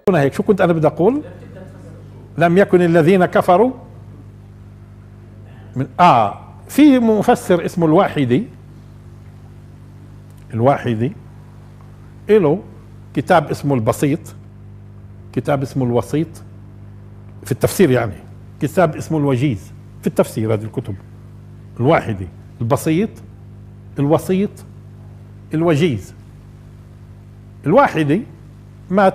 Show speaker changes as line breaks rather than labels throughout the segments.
تكتبونها هيك. شو كنت انا بدي اقول؟ لم يكن الذين كفروا من في مفسر اسمه الواحدي له كتاب اسمه البسيط، كتاب اسمه الوسيط في التفسير، يعني كتاب اسمه الوجيز في التفسير. هذه الكتب: الواحدي، البسيط، الوسيط، الوجيز. الواحدي مات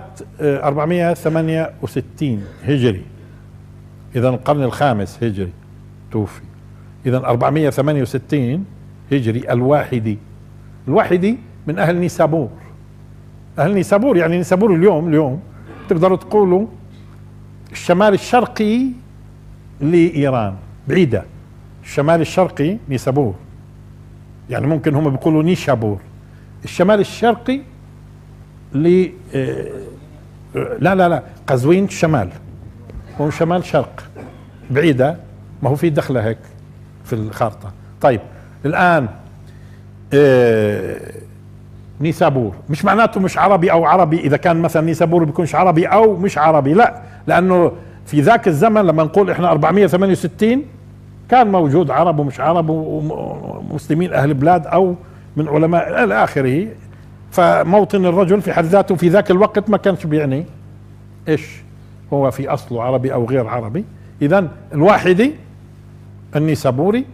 468 هجري، إذا القرن الخامس هجري توفي، إذا 468 هجري. الواحدي من أهل نيسابور. أهل نيسابور يعني نيسابور اليوم تقدروا تقولوا الشمال الشرقي لإيران، بعيدة. الشمال الشرقي نيسابور، يعني ممكن هم بيقولوا نيشابور. الشمال الشرقي لا قزوين الشمال، هو شمال شرق، بعيدة. ما هو في دخلة هيك في الخارطة. طيب الآن نيسابور مش معناته مش عربي أو عربي. إذا كان مثلا نيسابور بيكونش عربي أو مش عربي، لا، لأنه في ذاك الزمن لما نقول إحنا 468 كان موجود عرب ومش عرب ومسلمين أهل بلاد أو من علماء إلى آخره. فموطن الرجل في حد ذاته في ذاك الوقت ما كانش بيعني إيش هو في أصله عربي أو غير عربي. إذن الواحدي النيسابوري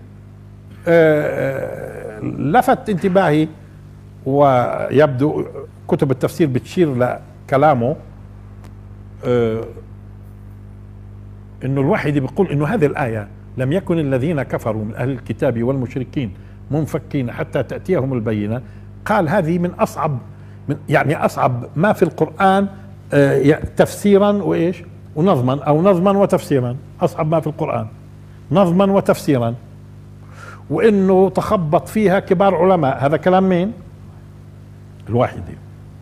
لفت انتباهي، ويبدو كتب التفسير بتشير لكلامه انه الواحدي بيقول انه هذه الآية: لم يكن الذين كفروا من أهل الكتاب والمشركين منفكين حتى تأتيهم البينة. قال هذه من أصعب ما في القرآن تفسيرا وإيش ونظما، أو نظما وتفسيرا. أصعب ما في القرآن نظما وتفسيرا، وإنه تخبط فيها كبار علماء. هذا كلام مين؟ الواحدي.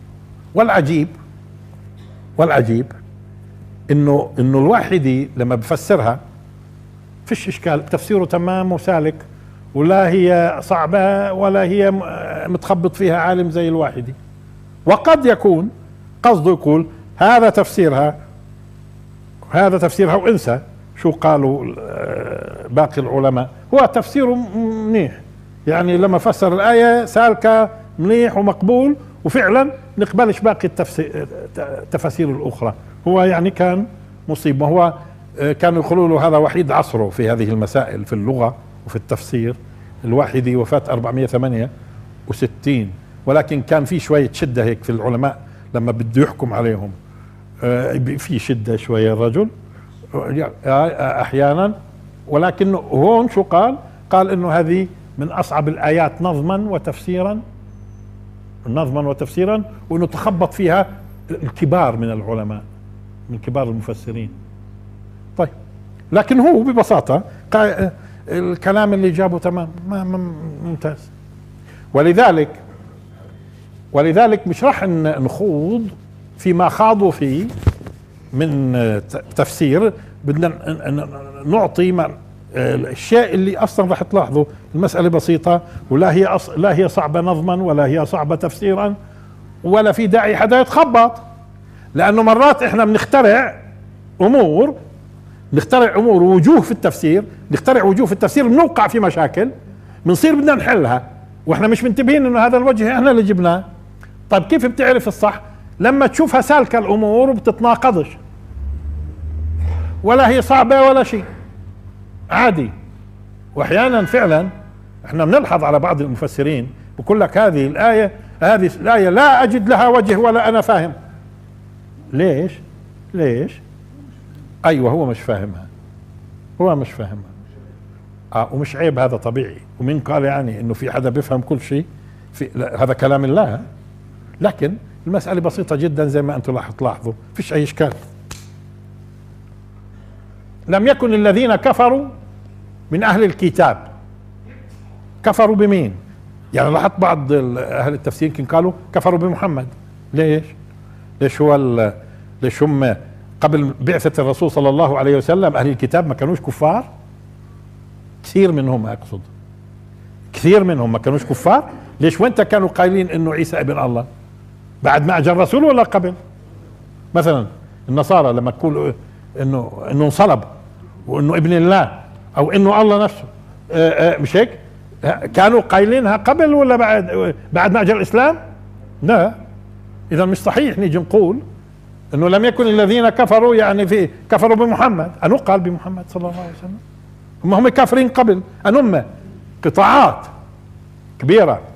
والعجيب إنه الواحدي لما بفسرها فيش إشكال، تفسيره تمام وسالك، ولا هي صعبة ولا هي متخبط فيها عالم زي الواحدي. وقد يكون قصده يقول هذا تفسيرها وانسى شو قالوا باقي العلماء، هو تفسيره منيح. يعني لما فسر الآية سالكة منيح ومقبول، وفعلا نقبلش باقي التفاسير الأخرى. هو يعني كان مصيب. وهو كانوا يقولوا له هذا وحيد عصره في هذه المسائل في اللغة وفي التفسير. الواحدي وفاة 468، ولكن كان في شوية شدة هيك في العلماء لما بده يحكم عليهم، في شدة شوية الرجل أحيانا. ولكن هون شو قال إنه هذه من أصعب الآيات نظما وتفسيرا، وإنه تخبط فيها الكبار من العلماء، من كبار المفسرين. طيب لكن هو ببساطة الكلام اللي جابه تمام، ممتاز. ولذلك مش راح نخوض فيما خاضوا فيه من تفسير. بدنا نعطي الشيء اللي اصلا راح تلاحظوا المسألة بسيطة، ولا هي صعبة نظما ولا هي صعبة تفسيرا، ولا في داعي حدا يتخبط. لانه مرات احنا بنخترع امور ووجوه في التفسير، بنوقع في مشاكل، بنصير بدنا نحلها واحنا مش منتبهين انه هذا الوجه احنا اللي جبناه. طيب كيف بتعرف الصح؟ لما تشوفها سالكة الامور وبتتناقضش، ولا هي صعبة ولا شيء، عادي. واحيانا فعلا احنا بنلحظ على بعض المفسرين بقول لك هذه الآية لا اجد لها وجه ولا انا فاهم. ليش؟ ايوه هو مش فاهمها، ومش عيب، هذا طبيعي. ومين قال يعني انه في حدا بيفهم كل شيء؟ هذا كلام الله. لكن المسألة بسيطة جدا زي ما انتم تلاحظوا، فيش اي اشكال. لم يكن الذين كفروا من اهل الكتاب. كفروا بمين؟ يعني لاحظت بعض اهل التفسير كان قالوا كفروا بمحمد. ليش هم قبل بعثة الرسول صلى الله عليه وسلم اهل الكتاب ما كانوش كفار؟ كثير منهم ما كانوش كفار. ليش وانت كانوا قايلين انه عيسى ابن الله؟ بعد ما اجى الرسول ولا قبل؟ مثلا النصارى لما تقول انه انصلب وانه ابن الله او انه الله نفسه، مش هيك؟ كانوا قايلينها قبل ولا بعد ما اجى الاسلام؟ لا. اذا مش صحيح نيجي نقول انه لم يكن الذين كفروا يعني في كفروا بمحمد، انو قال بمحمد صلى الله عليه وسلم؟ هم كافرين قبل، انهم قطاعات كبيرة